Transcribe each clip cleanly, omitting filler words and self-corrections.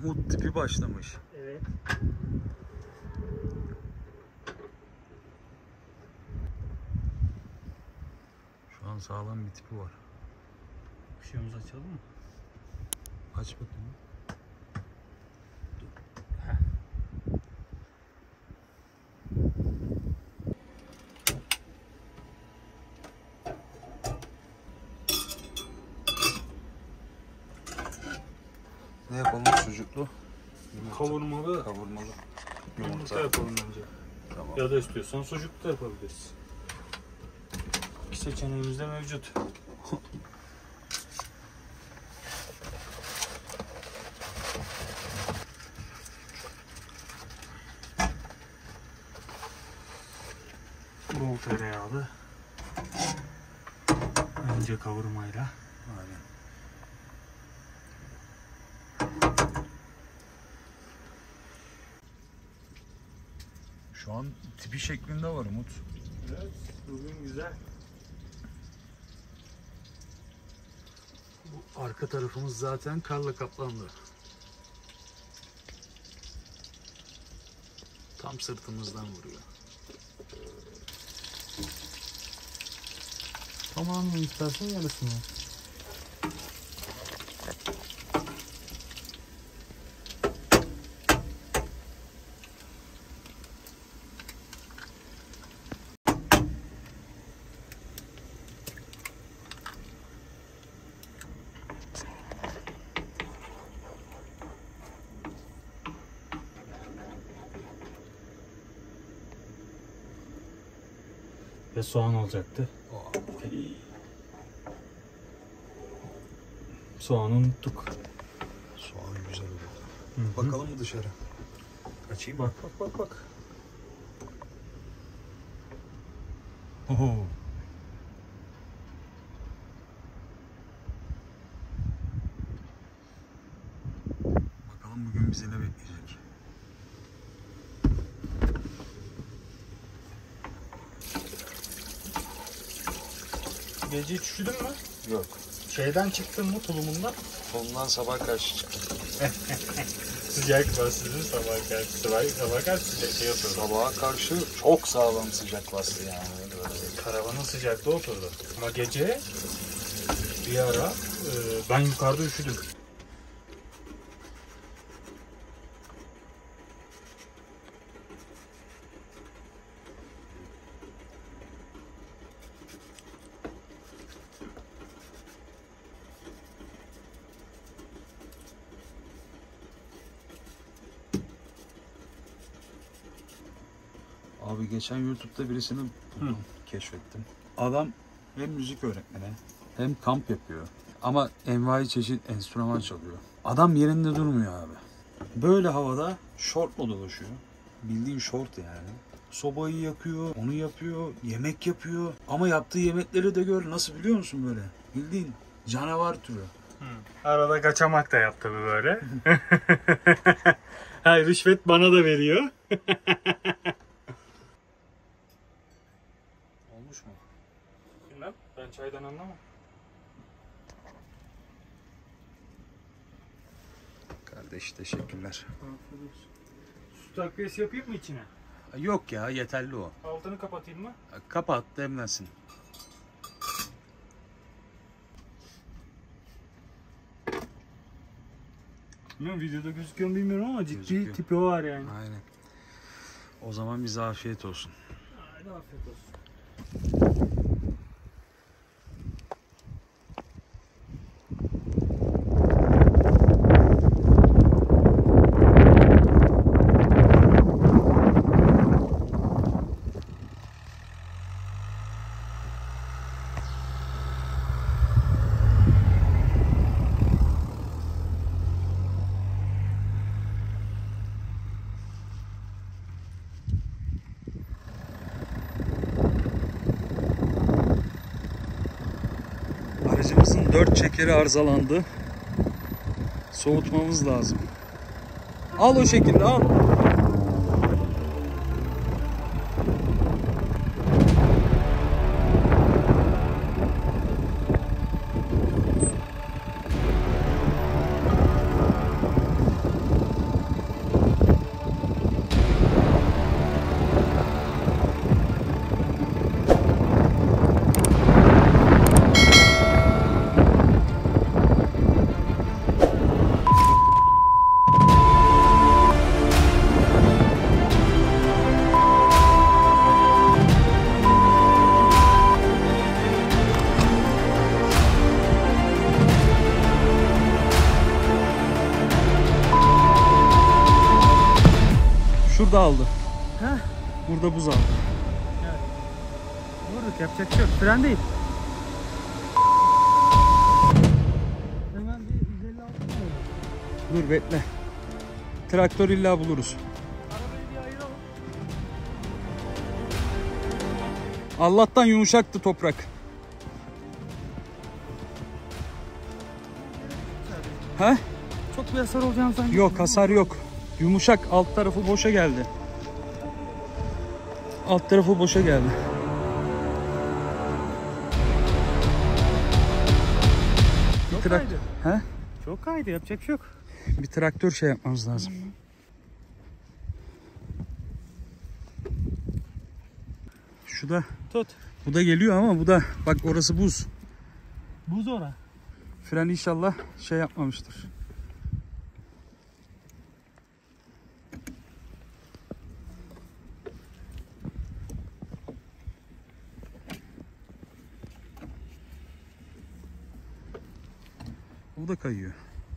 Mahmut tipi başlamış. Evet. Şu an sağlam bir tipi var. Işığımızı açalım mı? Aç bakayım. Ne yapalım? Sucuklu? Kavurmalı. Kavurmalı. Yumurta yapalım önce. Tamam. Ya da istiyorsan sucuk da yapabiliriz. İki seçeneğimiz de mevcut. Bol tereyağlı. Önce kavurmayla. Aynen. Şu an tipi şeklinde var Umut. Evet, bugün güzel. Bu arka tarafımız zaten karla kaplandı. Tam sırtımızdan vuruyor. Tamamını istersen yarısını. Ve soğan olacaktı. Soğanı unuttuk. Soğan güzel oldu. Bakalım mı dışarı? Açayım mı? Bak. Oho. Bakalım bugün bizi ne bekleyecek? Gece hiç üşüdün mü? Yok. Şeyden çıktın mı tulumundan? Ondan sabah karşı çıktım. Sıcak bastırdın sabah karşı. Sabah karşı sıcak şey yapıyordu. Sabaha karşı çok sağlam sıcak bastı yani. Böyle. Karavanın sıcaklığı oturdu. Ama gece bir ara ben yukarıda üşüdüm. Abi geçen YouTube'da birisini buldum, keşfettim. Adam hem müzik öğretmeni hem kamp yapıyor. Ama envai çeşit enstrüman çalıyor. Adam yerinde durmuyor abi. Böyle havada şortla dolaşıyor. Bildiğin şort yani. Sobayı yakıyor, onu yapıyor, yemek yapıyor. Ama yaptığı yemekleri de gör. Nasıl biliyor musun böyle? Bildiğin canavar türü. Arada kaçamak da yaptı bu böyle. Hayır, rüşvet bana da veriyor. Olmuş mu? Bilmem, ben çaydan anlamam. Kardeş teşekkürler. Su takviyesi yapayım mı içine? Yok ya, yeterli o. Altını kapatayım mı? Kapat, demlensin. Bilmiyorum, videoda gözüküyor mu bilmiyorum ama ciddi Gözüküyor. tipi var yani. Aynen. O zaman bize afiyet olsun. Hadi afiyet olsun. Aracımızın 4 çekeri arızalandı. Soğutmamız lazım. Al o şekilde al. burada aldı. Heh. Burada buz aldı. Vurduk, yapacak bir şey yok. Fren değil. Hemen bir 156 mı? Dur bekle. Traktör illa buluruz. Arabayı bir ayıralım. Allah'tan yumuşaktı toprak. He? Çok bir hasar olacağını sanki. Yok, hasar yok. Yumuşak, alt tarafı boşa geldi. Alt tarafı boşa geldi. Çok Trak- kaydı. He? Çok kaydı, yapacak bir şey yok. Bir traktör şey yapmamız lazım. Şu da, Tut. bu da geliyor ama bu da bak orası buz. Buz ora. Fren inşallah şey yapmamıştır. Bu da kayıyor.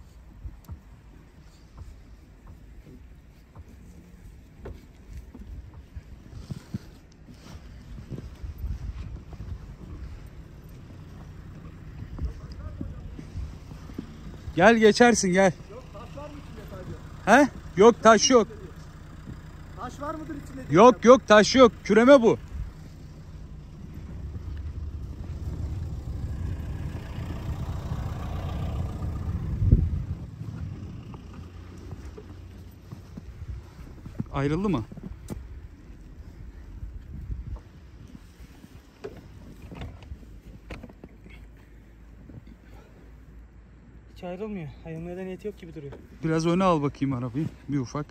Gel geçersin gel. Yok, taş var mı içinde sadece? He? Yok taş yok. Taş var mıdır içinde? Yok yok taş yok. Küreme bu. Ayrıldı mı? Hiç ayrılmıyor. Ayrılmaya niyeti yok gibi duruyor. Biraz öne al bakayım arabayı. Bir ufak.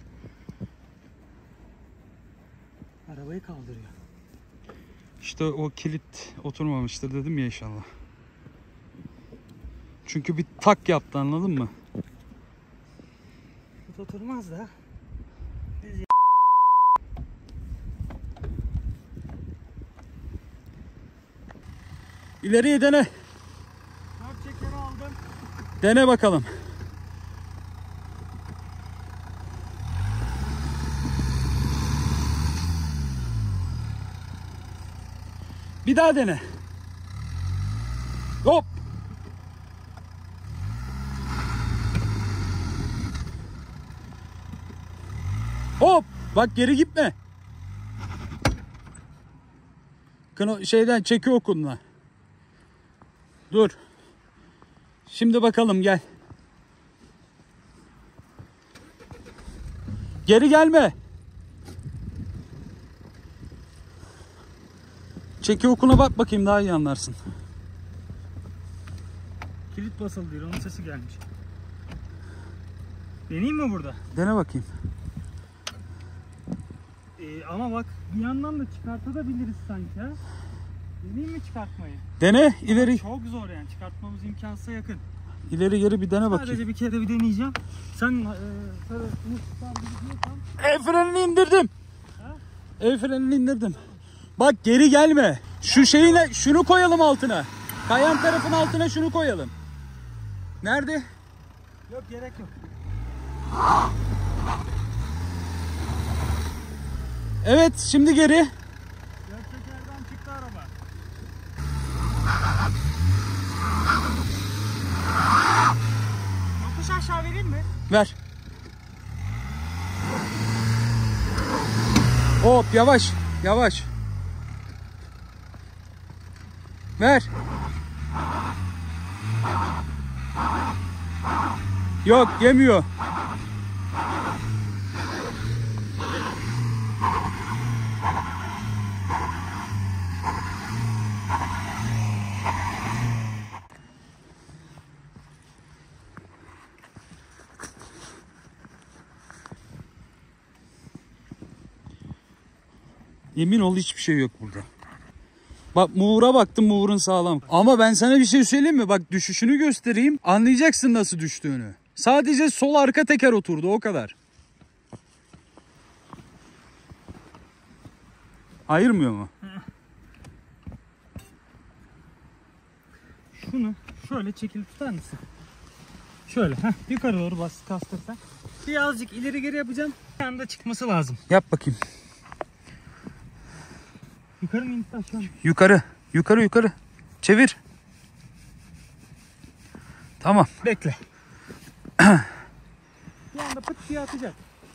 Arabayı kaldırıyor. İşte o kilit oturmamıştır dedim ya inşallah. Çünkü bir tak yaptı, anladın mı? Tut oturmaz da. İleriye dene. Dört çekeri aldım. Dene bakalım. Bir daha dene. Hop. Hop. Bak geri gitme. Şeyden çekiyor okunla. Dur. Şimdi bakalım gel. Geri gelme. Çeki okuna bak bakayım, daha iyi anlarsın. Kilit basılı diyor. Onun sesi gelmiş. Deneyeyim mi burada? Dene bakayım. Ama bak bir yandan da çıkartabiliriz sanki ha. Deneyeyim mi çıkartmayı? Dene ileri. Çok zor yani, çıkartmamız imkansıza yakın. İleri geri bir dene bakayım. Sadece bir kere bir deneyeceğim. Sen şöyle bunu tutar gibi diyorsan. El frenini indirdim. Ha? El frenini indirdim. Bak geri gelme. Şu şeyine şunu koyalım altına. Kayan tarafın altına şunu koyalım. Nerede? Yok, gerek yok. Evet, şimdi geri. Dört tekerden çıktı araba. Yokuş aşağı vereyim mi? Ver. Hop, yavaş yavaş. Ver. Yok, yemiyor. Yemin ol hiçbir şey yok burada. Bak Mover'a baktım, Mover'ın sağlam. Ama ben sana bir şey söyleyeyim mi? Bak düşüşünü göstereyim. Anlayacaksın nasıl düştüğünü. Sadece sol arka teker oturdu, o kadar. Ayırmıyor mu? Şunu şöyle çekili tutar mısın? Şöyle yukarı doğru bas kastırsan. Birazcık ileri geri yapacağım. Bir anda çıkması lazım. Yap bakayım. Yukarı mı indi aşağı mı? Yukarı. Yukarı yukarı. Çevir. Tamam. Bekle. Bir anda pıt diye atacak.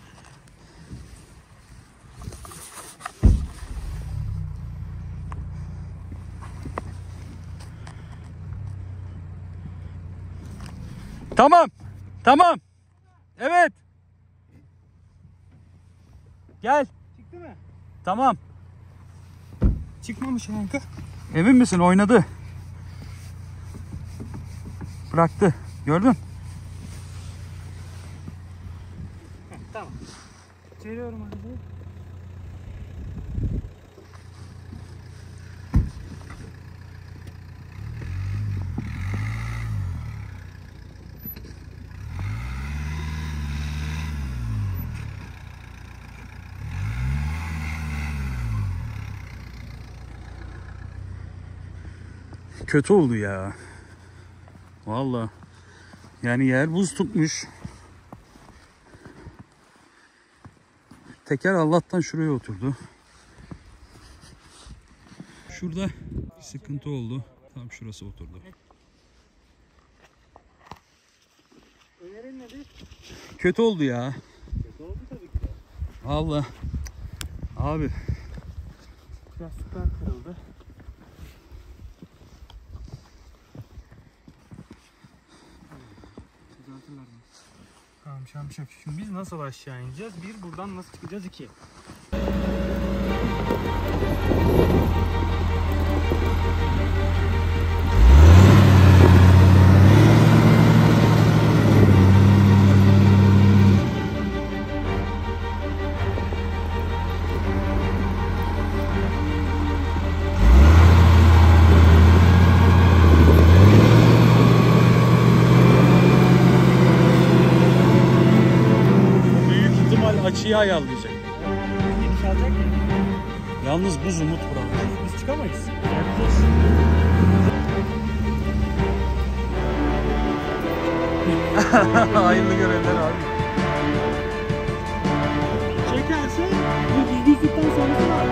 Tamam. Tamam. Evet. Gel. Çıktı mı? Tamam. Çıkmamış kanka. Emin misin? Oynadı. Bıraktı. Gördün? Tamam. Çeviriyorum arabayı. Kötü oldu ya. Vallahi. Yani yer buz tutmuş. Teker Allah'tan şuraya oturdu. Şurada bir sıkıntı oldu. Tam şurası oturdu. Önerin nedir? Kötü oldu ya. Kötü oldu tabii ki. Vallahi. Abi. Lastikler kırıldı. Tamam şamşak. Şimdi biz nasıl aşağı ineceğiz? Bir, buradan nasıl çıkacağız? İki. Büyük ihtimal açıyı ayarlayacak. Geniş alacak ya. Yalnız buz umut buranın. Biz çıkamayız. Hayırlı görevler abi. Çekerse bu düzlükten sonrası var.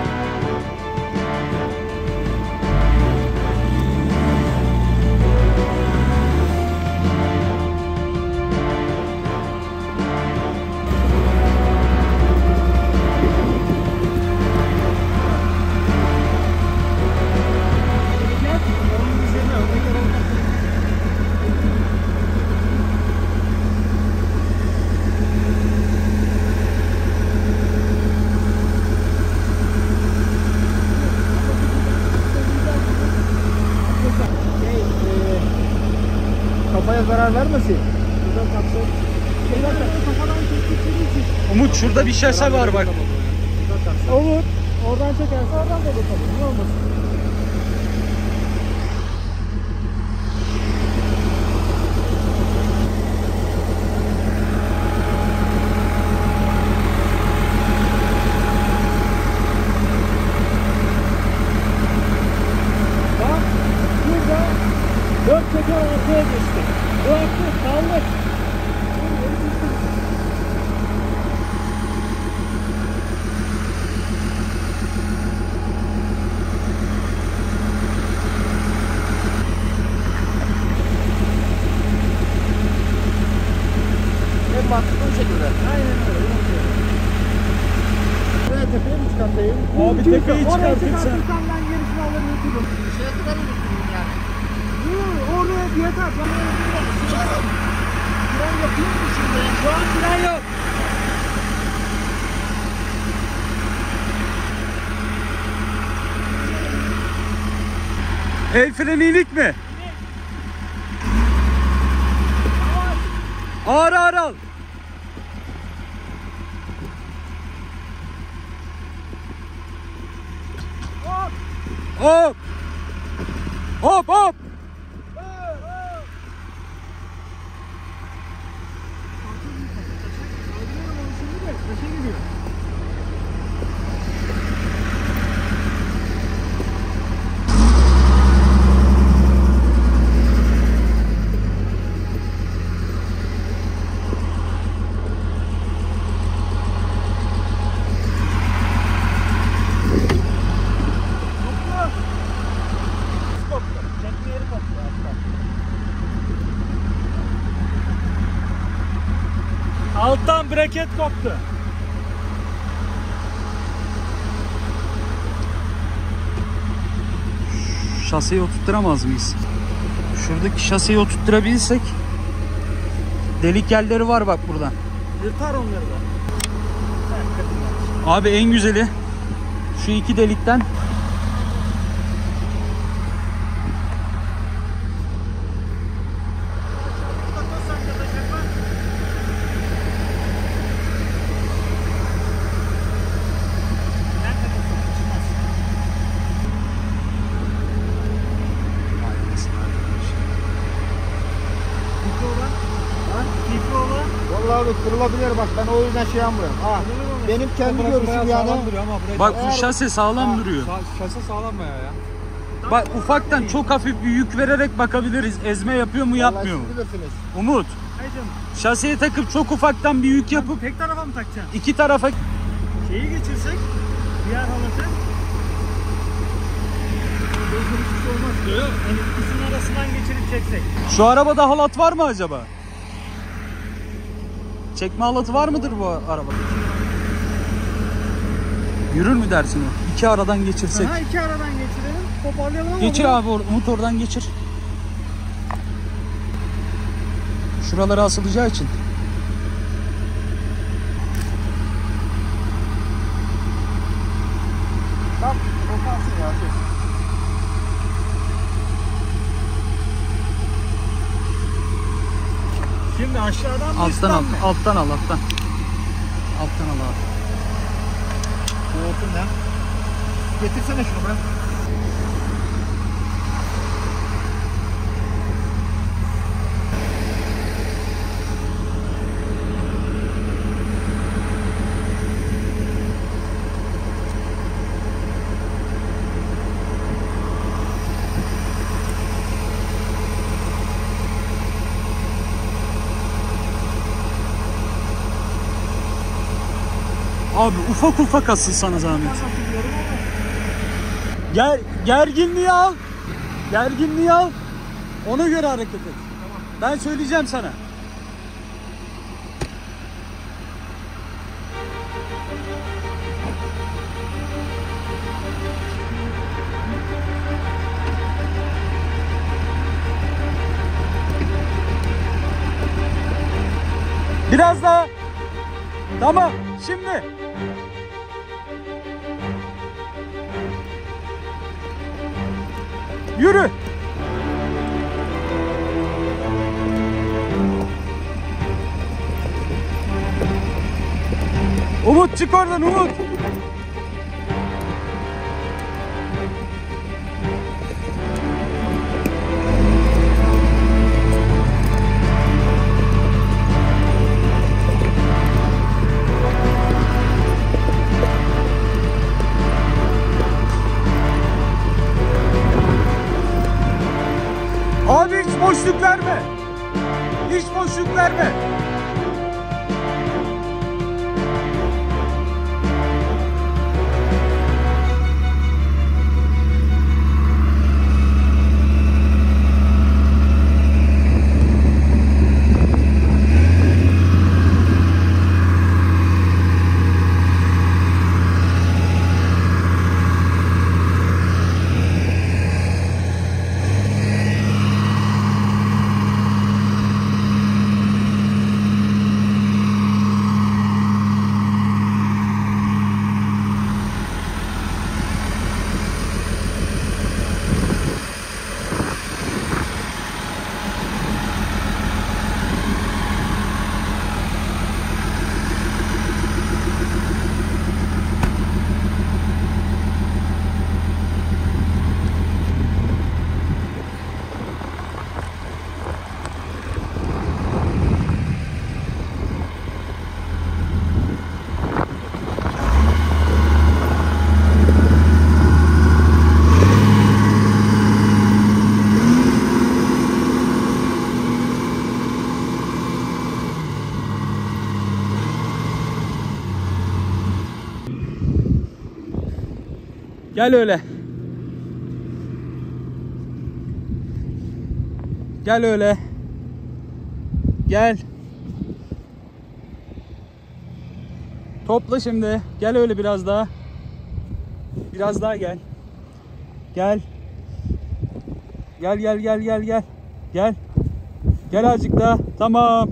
Kafaya zarar vermesin. Umut şurada bir şase var bak. Olur. Oradan çekerse oradan da bakalım. Ne olmasın? Bak burada 4 teker ortaya geçti. Bıraktı, kaldık. En mantıklı bu şekilde. Aynen öyle. Buraya tepeye mi çıkartayım? Abi Mümkünse tepeyi oraya çıkartırsan- çıkartırsan ben gerisini alır götürürüm. Şeye kadar mı götüreyim yani? Oraya yeter. Ben öyle götürürüm. Fren yapayım mı şimdi? Şu an fren yok. El freni inik mi? Ağır ağır al. Hop. Hop hop. Alttan braket koptu. Şaseyi oturtturamaz mıyız? Şuradaki şaseyi oturtturabilsek. Delik yerleri var bak burada. Yırtar onları da. Abi en güzeli şu iki delikten Vallahi abi kırılabilir bak, ben o yüzden şey yapmıyorum. Ha, benim kendi görüşüm yani. bak bu şase sağlam duruyor. Şase sağlam bayağı ya. Bak ufaktan çok hafif bir yük vererek bakabiliriz. Ezme yapıyor mu yapmıyor mu? Vallahi siz bilirsiniz. Umut, Hacım, şaseye takıp çok ufaktan bir yük yapıp tek tarafa mı takacaksın? iki tarafa Şeyi geçirsek, diğer halatı. Hiçbir şey olmaz diyor. Yani ikisinin arasından geçirip çeksek. Şu arabada halat var mı acaba? Çekme halatı var mıdır bu arabada? Yürür mü dersin o? İki aradan geçirsek. Aha, iki aradan geçirelim. Toparlayalım ama. Geçir abi Umut oradan geçir. Şuralara asılacağı için. Bak, korkarsın ya. Şimdi aşağıdan mı Alttan üstten al, mi? alttan al, alttan. Alttan al abi. Olsun ya. Getirsene şunu bırak. Abi ufak ufak asıl sana zahmet. Gerginliği al. Gerginliği al. Ona göre hareket et. Ben söyleyeceğim sana. Biraz daha. Tamam. Şimdi. Yürü. Umut çık oradan Umut. Abi hiç boşluk verme. Hiç boşluk verme. Gel öyle. Gel öyle. Gel. Topla şimdi. Gel öyle biraz daha. Biraz daha gel. Gel. Gel gel gel gel gel. Gel. Gel azıcık daha. Tamam.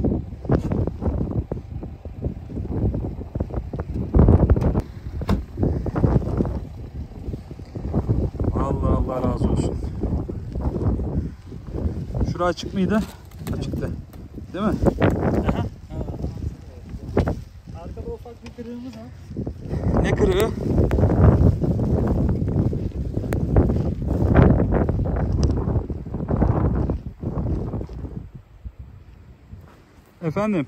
Allah razı olsun. Şura açık mıydı? Açıktı. Değil mi? Arkada ufak bir kırığımız var. Ne kırığı? Efendim?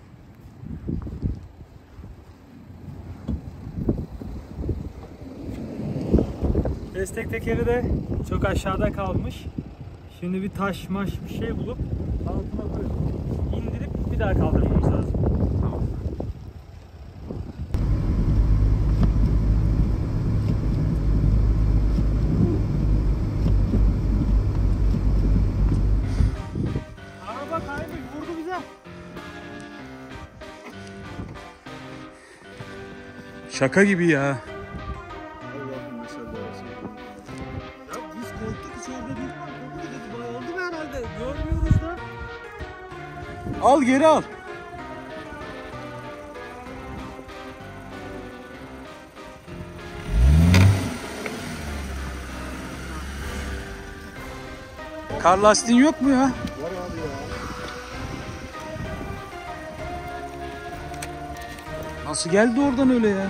Destek tekeri de çok aşağıda kalmış. Şimdi bir taş maş bir şey bulup altına böyle indirip bir daha kaldırmamız lazım. Araba kaymış, vurdu bize. Şaka gibi ya. Ya biz korktuk, içeride bir var. Korktuk dedi, bayıldı mı herhalde? Görmüyoruz da. Al geri al. Kar lastiğin yok mu ya? Var abi ya. Nasıl geldi oradan öyle ya?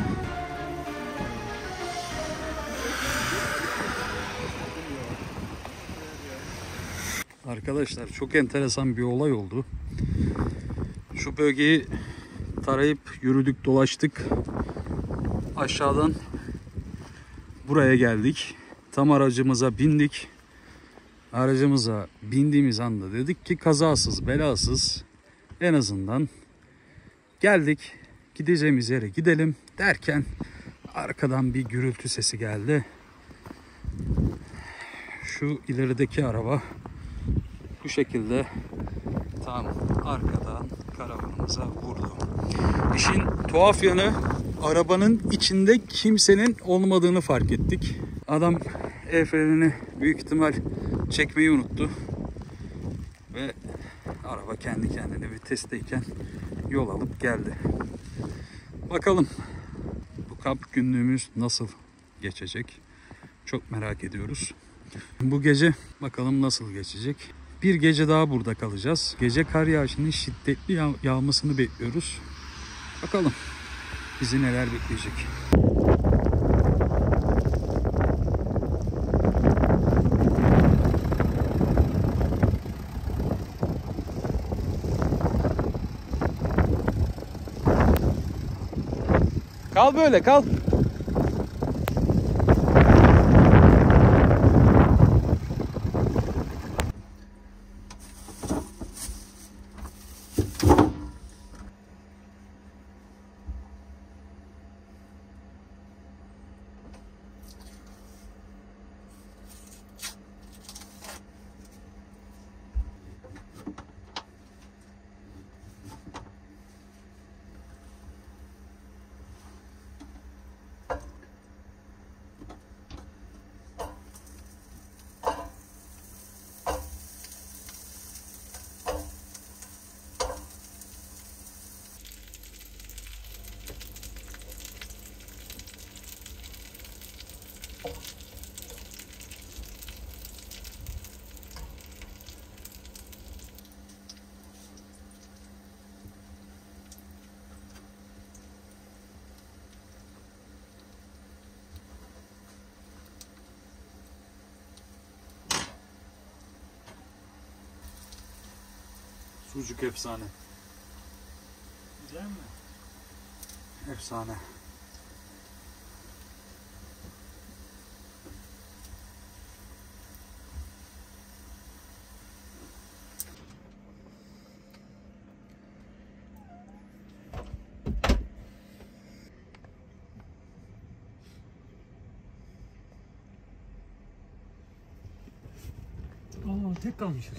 Arkadaşlar çok enteresan bir olay oldu. Şu bölgeyi tarayıp yürüdük, dolaştık. Aşağıdan buraya geldik. Tam aracımıza bindik. Aracımıza bindiğimiz anda dedik ki kazasız, belasız en azından geldik. Gideceğimiz yere gidelim derken arkadan bir gürültü sesi geldi. Şu ilerideki araba bu şekilde tam arkadan karavanımıza vurdu. İşin tuhaf yanı arabanın içinde kimsenin olmadığını fark ettik. Adam el frenini büyük ihtimal çekmeyi unuttu. Ve araba kendi kendine vitesteyken yol alıp geldi. Bakalım bu kamp günlüğümüz nasıl geçecek? Çok merak ediyoruz. Bu gece bakalım nasıl geçecek. Bir gece daha burada kalacağız. Gece kar yağışının şiddetli yağmasını bekliyoruz. Bakalım bizi neler bekleyecek. Kal böyle kal. Sucuk efsane. Güzel mi? Efsane. Aa, tek kalmışız.